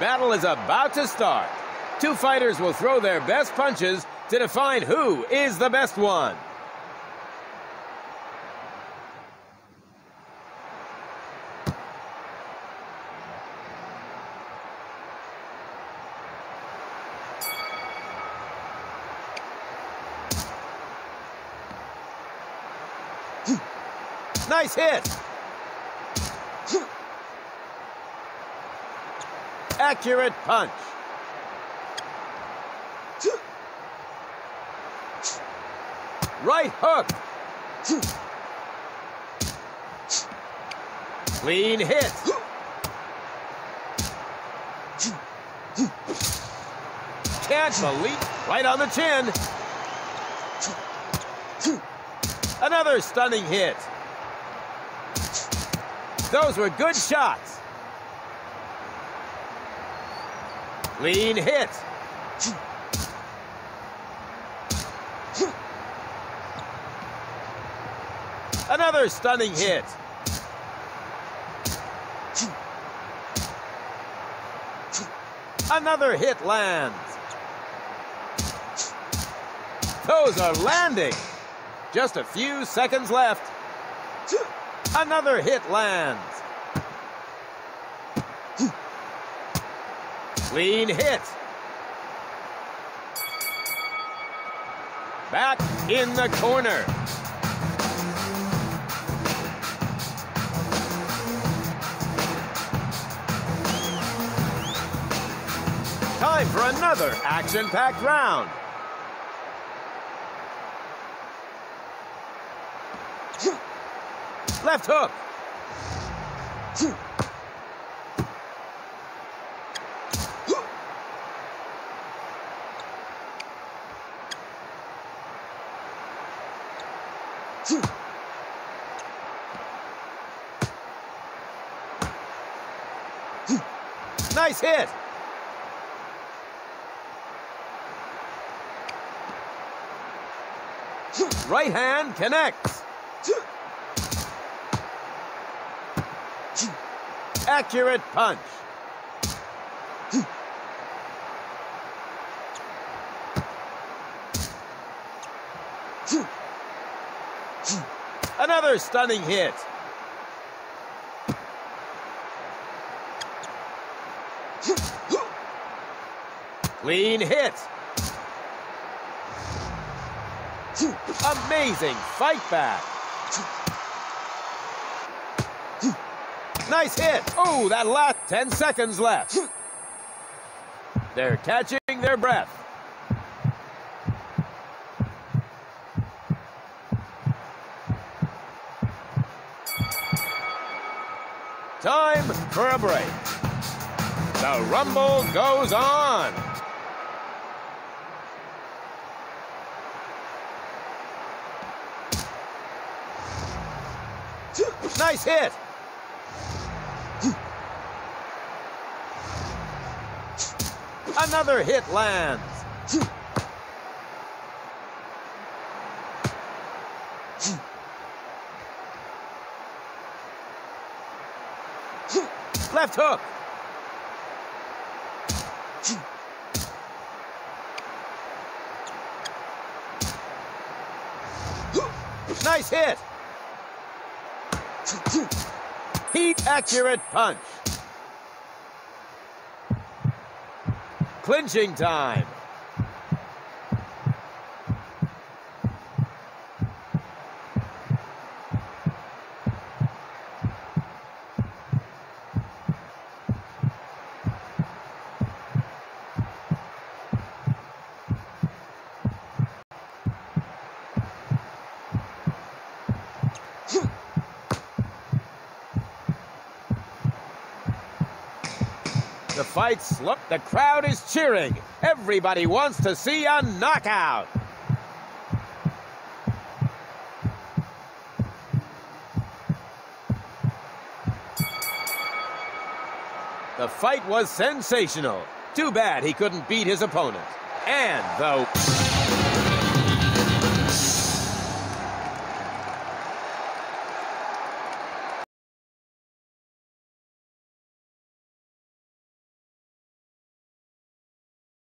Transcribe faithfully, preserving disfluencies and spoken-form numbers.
battle is about to start. Two fighters will throw their best punches to define who is the best one. Nice hit. Accurate punch. Right hook. Clean hit. Can't believe. Right on the chin. Another stunning hit. Those were good shots. Clean hit. Another stunning hit. Another hit lands. Those are landing. Just a few seconds left. Another hit lands. Clean hit. Back in the corner. Time for another action-packed round. Left hook. Nice hit. Right hand connects. Accurate punch. Another stunning hit. Clean hit. Amazing fight back. Nice hit. Oh, that last ten seconds left. They're catching their breath. Time for a break. The Rumble goes on. Nice hit. Another hit lands. Left hook. Nice hit. Heat accurate punch. Clinching time. The fight's slow. The crowd is cheering. Everybody wants to see a knockout. The fight was sensational. Too bad he couldn't beat his opponent. And the